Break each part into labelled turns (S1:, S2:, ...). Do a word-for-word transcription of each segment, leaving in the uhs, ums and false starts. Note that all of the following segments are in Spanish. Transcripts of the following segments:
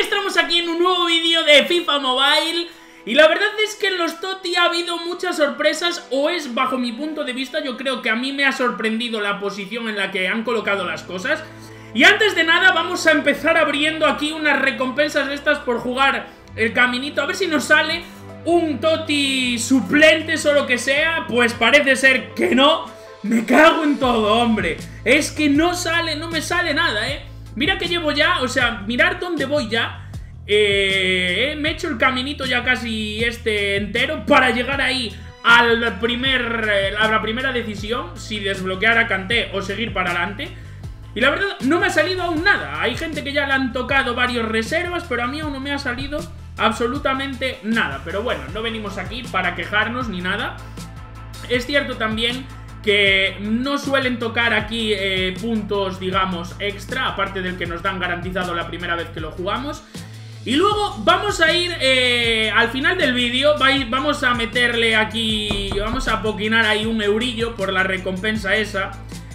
S1: estamos aquí en un nuevo vídeo de FIFA Mobile. Y la verdad es que en los TOTY ha habido muchas sorpresas, o es bajo mi punto de vista, yo creo que a mí me ha sorprendido la posición en la que han colocado las cosas. Y antes de nada vamos a empezar abriendo aquí unas recompensas estas por jugar el caminito, a ver si nos sale un TOTY suplentes o lo que sea. Pues parece ser que no. Me cago en todo, hombre. Es que no sale, no me sale nada, eh. Mira que llevo ya, o sea, mirad dónde voy ya. Eh, me he hecho el caminito ya casi este entero para llegar ahí al primer, a la primera decisión, si desbloquear a Kanté o seguir para adelante. Y la verdad no me ha salido aún nada. Hay gente que ya le han tocado varios reservas, pero a mí aún no me ha salido absolutamente nada. Pero bueno, no venimos aquí para quejarnos ni nada. Es cierto también que no suelen tocar aquí eh, puntos, digamos, extra, aparte del que nos dan garantizado la primera vez que lo jugamos. Y luego vamos a ir eh, al final del vídeo, vamos a meterle aquí, vamos a poquinar ahí un eurillo por la recompensa esa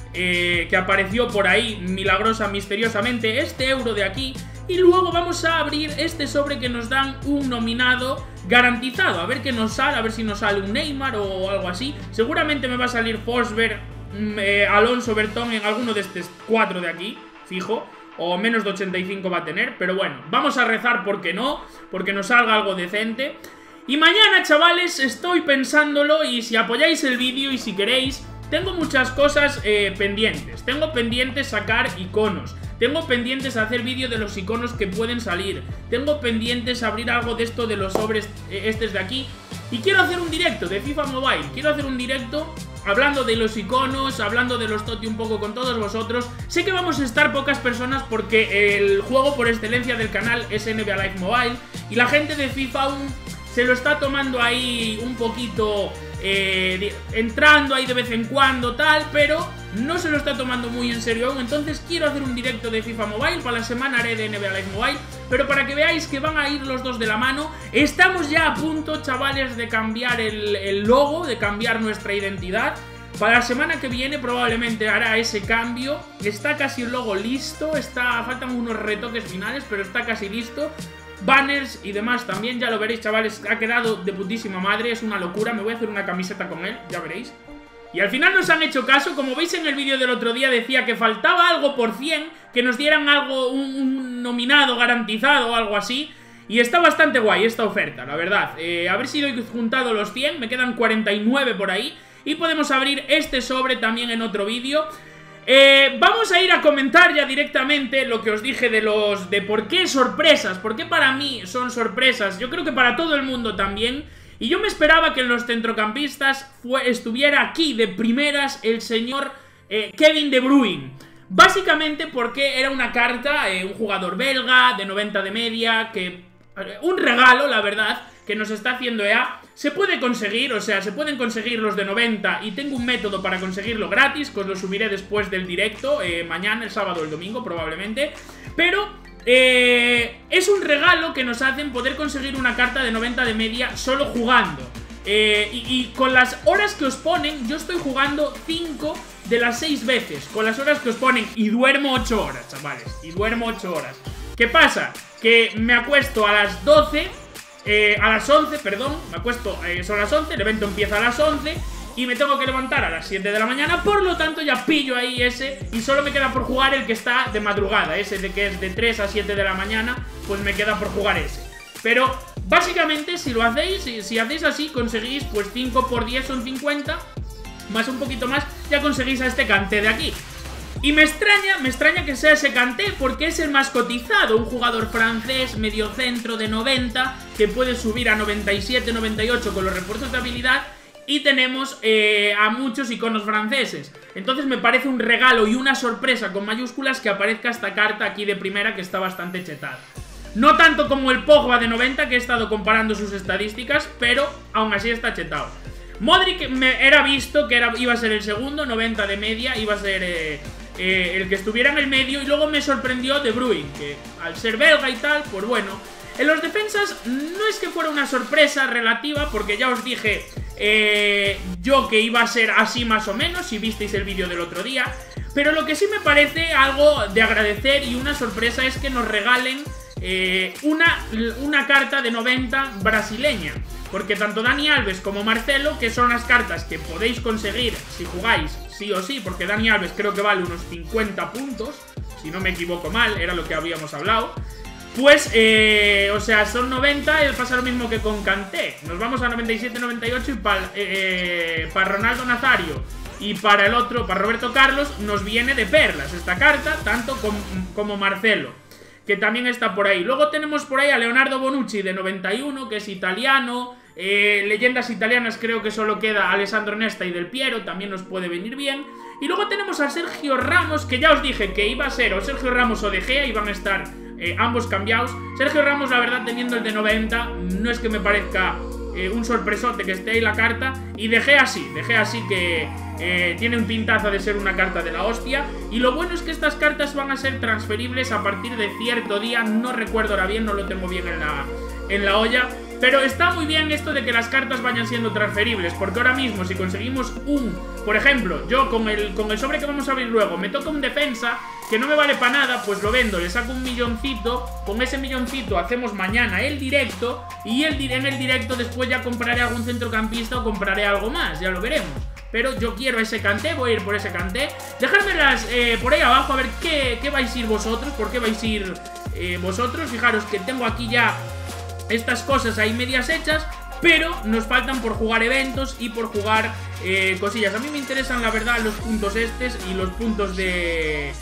S1: eh, que apareció por ahí milagrosa, misteriosamente, este euro de aquí. Y luego vamos a abrir este sobre que nos dan un nominado garantizado, a ver qué nos sale, a ver si nos sale un Neymar o algo así. Seguramente me va a salir Forsberg, eh, Alonso, Bertón en alguno de estos cuatro de aquí, fijo. O menos de ochenta y cinco va a tener, pero bueno, vamos a rezar porque no, porque nos salga algo decente. Y mañana, chavales, estoy pensándolo, y si apoyáis el vídeo y si queréis, tengo muchas cosas eh, pendientes. Tengo pendientes sacar iconos, tengo pendientes hacer vídeo de los iconos que pueden salir, tengo pendientes abrir algo de esto de los sobres eh, estos de aquí. Y quiero hacer un directo de FIFA Mobile, quiero hacer un directo hablando de los iconos, hablando de los TOTY un poco con todos vosotros. Sé que vamos a estar pocas personas porque el juego por excelencia del canal es N B A Live Mobile, y la gente de FIFA aún se lo está tomando ahí un poquito, eh, entrando ahí de vez en cuando tal, pero no se lo está tomando muy en serio aún. Entonces quiero hacer un directo de FIFA Mobile, para la semana haré de N B A Live Mobile, pero para que veáis que van a ir los dos de la mano. Estamos ya a punto, chavales, de cambiar el, el logo, de cambiar nuestra identidad. Para la semana que viene probablemente hará ese cambio. Está casi el logo listo, está, faltan unos retoques finales, pero está casi listo. Banners y demás también, ya lo veréis, chavales. Ha quedado de putísima madre, es una locura. Me voy a hacer una camiseta con él, ya veréis. Y al final nos han hecho caso. Como veis en el vídeo del otro día decía que faltaba algo por cien, que nos dieran algo, un, un nominado garantizado o algo así. Y está bastante guay esta oferta, la verdad. eh, A ver si doy juntado los cien, me quedan cuarenta y nueve por ahí, y podemos abrir este sobre también en otro vídeo. Eh, vamos a ir a comentar ya directamente lo que os dije de los... de por qué sorpresas, por qué para mí son sorpresas. Yo creo que para todo el mundo también. Y yo me esperaba que en los centrocampistas fue, estuviera aquí de primeras el señor eh, Kevin De Bruyne. Básicamente porque era una carta, eh, un jugador belga de noventa de media, que eh, un regalo, la verdad, que nos está haciendo E A. Se puede conseguir, o sea, se pueden conseguir los de noventa, y tengo un método para conseguirlo gratis, que os lo subiré después del directo, eh, mañana, el sábado o el domingo probablemente. Pero eh, es un regalo que nos hacen poder conseguir una carta de noventa de media solo jugando. Eh, y, y con las horas que os ponen, yo estoy jugando cinco de las seis veces, con las horas que os ponen, y duermo ocho horas, chavales, y duermo ocho horas. ¿Qué pasa? Que me acuesto a las doce... Eh, a las once, perdón, me acuesto, eh, son las once, el evento empieza a las once y me tengo que levantar a las siete de la mañana, por lo tanto ya pillo ahí ese, y solo me queda por jugar el que está de madrugada, ese de que es de tres a siete de la mañana, pues me queda por jugar ese. Pero básicamente si lo hacéis, si, si hacéis así, conseguís pues cinco por diez son cincuenta, más un poquito más, ya conseguís a este Kanté de aquí. Y me extraña, me extraña que sea ese Kanté, porque es el más cotizado, un jugador francés, mediocentro de noventa, que puede subir a noventa y siete, noventa y ocho con los refuerzos de habilidad, y tenemos eh, a muchos iconos franceses. Entonces me parece un regalo y una sorpresa con mayúsculas que aparezca esta carta aquí de primera, que está bastante chetada. No tanto como el Pogba de noventa, que he estado comparando sus estadísticas, pero aún así está chetado. Modric me era visto que era, iba a ser el segundo, noventa de media, iba a ser... Eh, Eh, el que estuviera en el medio, y luego me sorprendió De Bruyne, que al ser belga y tal, pues bueno. En los defensas no es que fuera una sorpresa relativa, porque ya os dije eh, yo que iba a ser así más o menos, si visteis el vídeo del otro día. Pero lo que sí me parece algo de agradecer y una sorpresa es que nos regalen eh, una, una carta de noventa brasileña. Porque tanto Dani Alves como Marcelo, que son las cartas que podéis conseguir si jugáis sí o sí, porque Dani Alves creo que vale unos cincuenta puntos, si no me equivoco mal, era lo que habíamos hablado. Pues, eh, o sea, son noventa y pasa lo mismo que con Kanté. Nos vamos a noventa y siete, noventa y ocho y para eh, pa Ronaldo Nazario y para el otro, para Roberto Carlos, nos viene de perlas esta carta, tanto com, como Marcelo, que también está por ahí. Luego tenemos por ahí a Leonardo Bonucci de noventa y uno, que es italiano. eh, Leyendas italianas creo que solo queda Alessandro Nesta y Del Piero, también nos puede venir bien. Y luego tenemos a Sergio Ramos, que ya os dije que iba a ser o Sergio Ramos o De Gea, iban a estar eh, ambos cambiados. Sergio Ramos, la verdad, teniendo el de noventa, no es que me parezca eh, un sorpresote que esté ahí la carta. Y De Gea sí, De Gea sí que eh, tiene un pintazo de ser una carta de la hostia. Y lo bueno es que estas cartas van a ser transferibles a partir de cierto día. No recuerdo ahora bien, no lo tengo bien en la, en la olla. Pero está muy bien esto de que las cartas vayan siendo transferibles, porque ahora mismo si conseguimos un... Por ejemplo, yo con el, con el sobre que vamos a abrir luego, me toca un defensa que no me vale para nada, pues lo vendo, le saco un milloncito, con ese milloncito hacemos mañana el directo, y el, en el directo después ya compraré algún centrocampista o compraré algo más, ya lo veremos. Pero yo quiero ese Kanté, voy a ir por ese Kanté. Dejádmelas eh, por ahí abajo a ver qué, qué vais a ir vosotros, por qué vais a ir eh, vosotros. Fijaros que tengo aquí ya estas cosas ahí medias hechas, pero nos faltan por jugar eventos y por jugar eh, cosillas. A mí me interesan, la verdad, los puntos estos y los puntos de...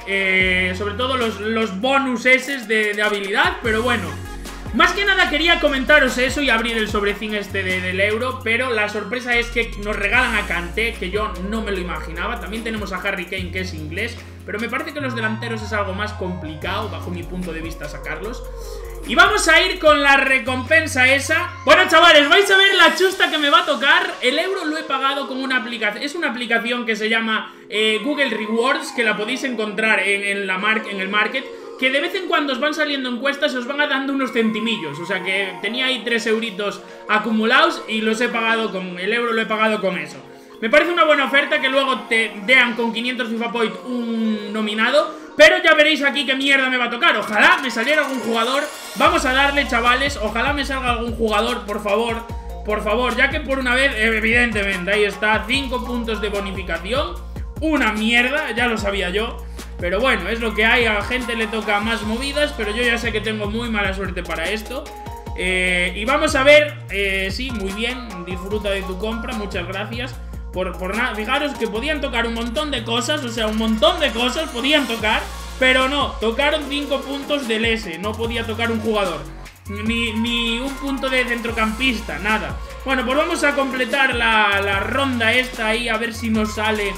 S1: Eh, sobre todo los, los bonus eses de, de habilidad, pero bueno. Más que nada quería comentaros eso y abrir el sobrecín este de, del euro, pero la sorpresa es que nos regalan a Kanté, que yo no me lo imaginaba. También tenemos a Harry Kane, que es inglés, pero me parece que los delanteros es algo más complicado, bajo mi punto de vista, sacarlos. Y vamos a ir con la recompensa esa. Bueno, chavales, vais a ver la chusta que me va a tocar. El euro lo he pagado con una aplicación. Es una aplicación que se llama eh, Google Rewards, que la podéis encontrar en, en, la mar en el market, que de vez en cuando os van saliendo encuestas y os van dando unos centimillos. O sea que tenía ahí tres euritos acumulados y los he pagado con... El euro lo he pagado con eso. Me parece una buena oferta que luego te dean con quinientos FIFA Point un nominado. Pero ya veréis aquí qué mierda me va a tocar. Ojalá me saliera algún jugador. Vamos a darle, chavales. Ojalá me salga algún jugador, por favor. Por favor, ya que por una vez, evidentemente, ahí está, cinco puntos de bonificación. Una mierda, ya lo sabía yo. Pero bueno, es lo que hay. A la gente le toca más movidas, pero yo ya sé que tengo muy mala suerte para esto. eh, Y vamos a ver, eh, sí, muy bien. Disfruta de tu compra, muchas gracias. Por, por nada, fijaros que podían tocar un montón de cosas, o sea, un montón de cosas podían tocar, pero no, tocaron cinco puntos del S, no podía tocar un jugador, ni, ni un punto de centrocampista, nada. Bueno, pues vamos a completar la, la ronda esta ahí, a ver si nos sale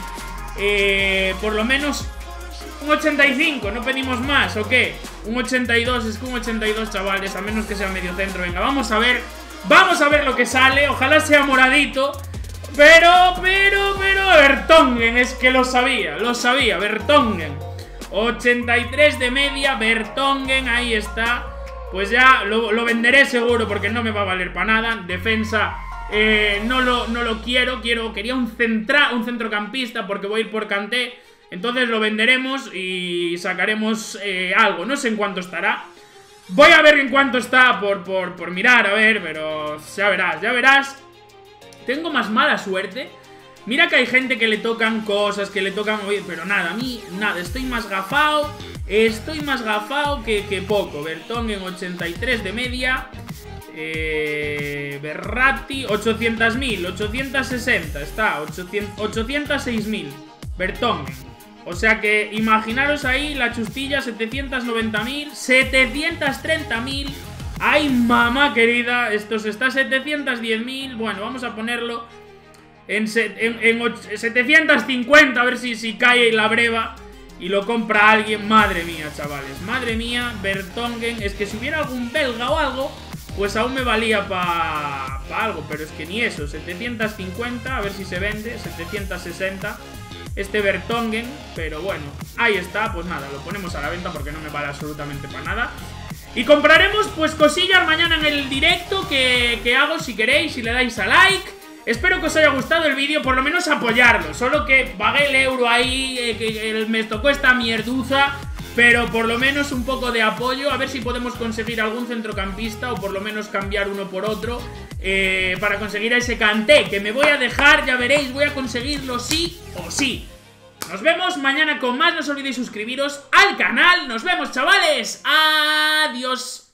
S1: eh, por lo menos un ochenta y cinco, no pedimos más, ¿o qué? Un ochenta y dos, es que un ochenta y dos, chavales, a menos que sea medio centro. Venga, vamos a ver, vamos a ver lo que sale, ojalá sea moradito. Pero, pero, pero, Vertonghen, es que lo sabía, lo sabía, Vertonghen. ochenta y tres de media, Vertonghen, ahí está. Pues ya lo, lo venderé seguro porque no me va a valer para nada. Defensa, eh, no, lo, no lo quiero, quiero, quería un, centra, un centrocampista porque voy a ir por Kanté. Entonces lo venderemos y sacaremos eh, algo, no sé en cuánto estará. Voy a ver en cuánto está por, por, por mirar, a ver, pero ya verás, ya verás. Tengo más mala suerte. Mira que hay gente que le tocan cosas, que le tocan... Pero nada, a mí, nada, estoy más gafado. Estoy más gafado que, que poco. Vertonghen, ochenta y tres de media. Eh, Berratti, ochocientos mil, ochocientos sesenta. Está, ochocientos seis mil. Vertonghen. O sea que imaginaros ahí la chustilla, setecientos noventa mil, setecientos treinta mil. ¡Ay, mamá querida! Esto se está a setecientos diez mil. Bueno, vamos a ponerlo en, en, en setecientos cincuenta. A ver si, si cae la breva y lo compra alguien. Madre mía, chavales. Madre mía, Vertonghen. Es que si hubiera algún belga o algo, pues aún me valía para pa algo. Pero es que ni eso. setecientos cincuenta. A ver si se vende. setecientos sesenta. Este Vertonghen. Pero bueno, ahí está. Pues nada, lo ponemos a la venta porque no me vale absolutamente para nada. Y compraremos pues cosillas mañana en el directo que, que hago si queréis, si le dais a like. Espero que os haya gustado el vídeo, por lo menos apoyarlo. Solo que pagué el euro ahí, eh, que, que me tocó esta mierduza. pero por lo menos un poco de apoyo. A ver si podemos conseguir algún centrocampista o por lo menos cambiar uno por otro eh, para conseguir a ese Kanté, que me voy a dejar, ya veréis, voy a conseguirlo sí o sí. Nos vemos mañana con más, no os olvidéis suscribiros al canal. Nos vemos, chavales. Adiós.